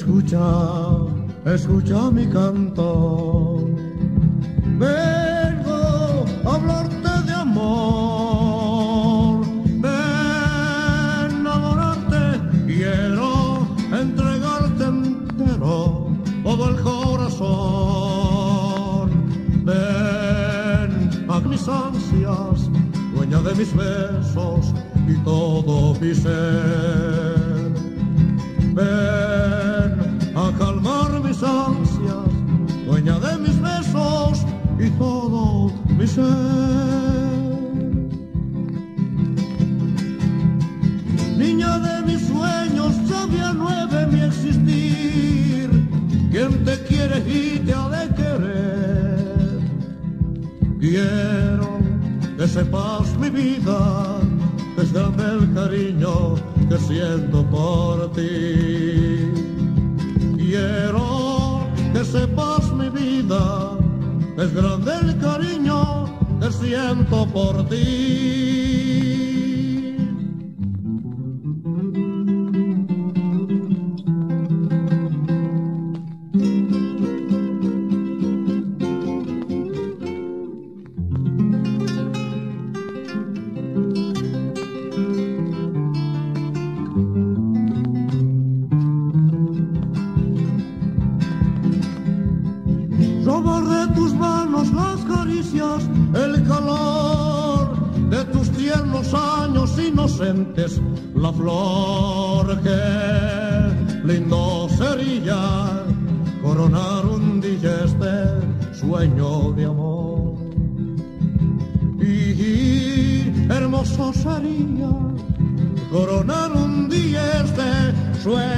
escucha mi canto. Vengo a hablarte de amor, de enamorarte, quiero entregarte entero todo el corazón. Ven a mis ansias, dueña de mis besos y todo mi ser. Ven a calmar mis ansias, dueña de mis besos y todo mi ser. Niña de mis sueños, sabia nueve mi existir, quien te quiere y te ha de querer. Quiero que sepas mi vida, que es grande el cariño que siento por ti. Quiero que sepas mi vida, que es grande el cariño que siento por ti. Sobre tus manos las caricias, el calor de tus tiernos años inocentes, la flor que lindo sería coronar un día este sueño de amor. Y hermoso sería coronar un día este sueño